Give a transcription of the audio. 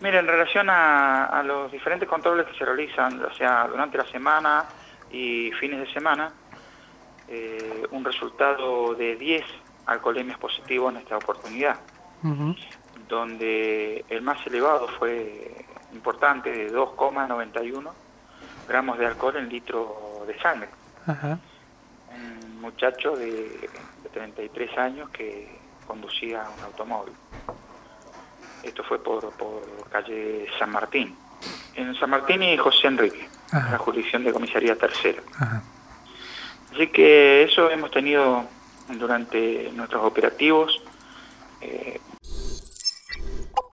Mira, en relación a los diferentes controles que se realizan, o sea, durante la semana y fines de semana, un resultado de 10 alcoholemias positivos en esta oportunidad, Ujú. donde el más elevado fue importante, de 2,91 gramos de alcohol en litro de sangre. Ajá. Un muchacho de 33 años que conducía un automóvil. Esto fue por calle San Martín. En San Martín y José Enrique, en la Ajá. jurisdicción de comisaría tercera. Ajá. Así que eso hemos tenido durante nuestros operativos,